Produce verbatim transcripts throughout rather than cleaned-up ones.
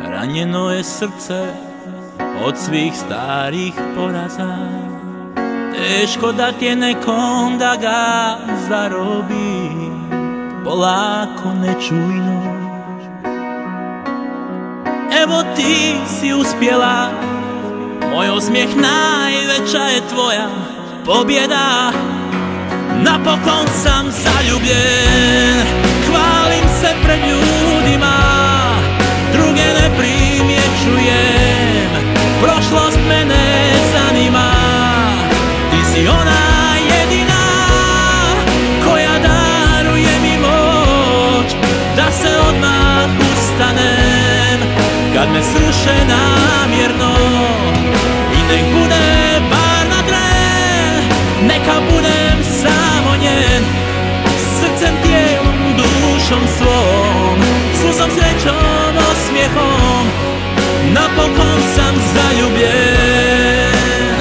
Ranjeno je srce od svih starih poraza. Teško da ti je nekom da ga zarobi, polako nečujno. Evo ti si uspjela, moj osmijeh najveća je tvoja pobjeda. Napokon sam zaljubljen, hvalim se pred ljudima, druge ne primjećujem, prošlost me ne zanima. Ti si ona jedina koja daruje mi moć da se odmah ustanem kad me sruše namjerno. I nek bude bar na tren, neka budem samo njen, srcem, tijelom, dušom svom, suzom, srećom, osmijehom, napokon sam zaljubljen.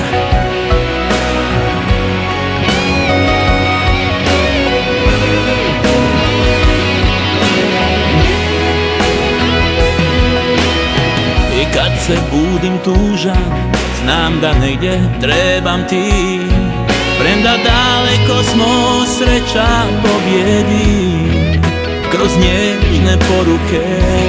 I kad se budim tužan, znam da negdje trebam ti, premda daleko smo, sreća pobjedi kroz nježne poruke.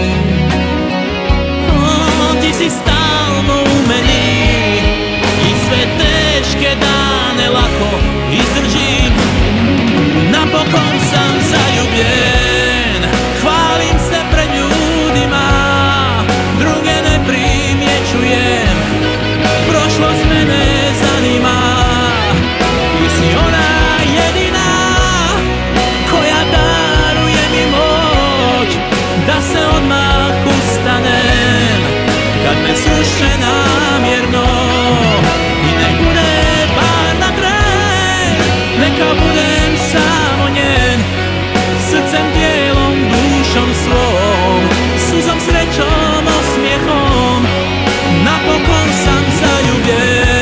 O, ti si stalno u meni i sve teške dane lako izdržim. Napokon sam zaljubljen, hvalim se pred ljudima, druge ne primjećujem, prošlost me ne zanima. Ti si ona jedina koja daruje mi moć da se odmah ustanem kad me sruše namjerno. I nek bude bar na tren, neka budem samo njen, srcem, tijelom, dušom svom, suzom, srećom, osmijehom, napokon sam zaljubljen.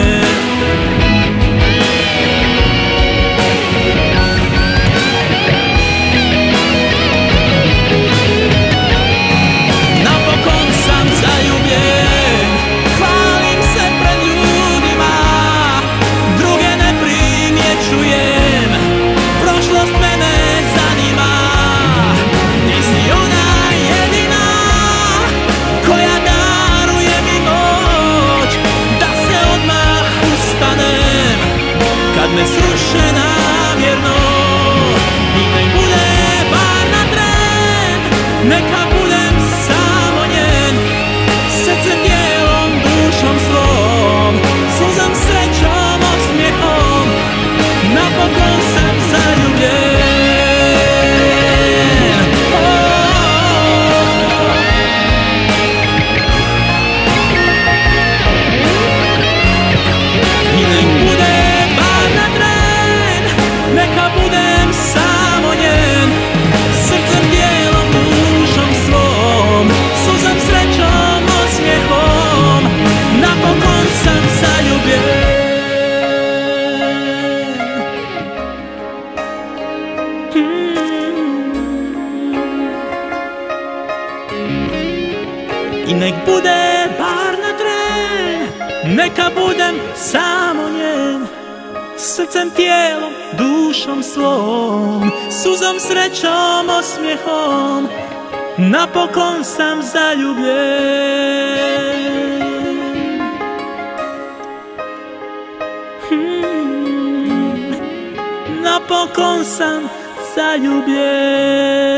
Me sruše namjerno. I nek bude bar na tren, neka budem samo njen, srcem, tijelom, dušom svom, suzom, srećom, osmijehom, napokon sam zaljubljen. I nek bude neka budem samo njen, srcem, tijelom, dušom svom, suzom, srećom, osmijehom, napokon sam zaljubljen. I nek bude bar na tren, neka budem samo njen, srcem, tijelom, dušom svom, suzom, srećom, osmijehom, napokon sam zaljubljen. Hmm, napokon sam zaljubljen.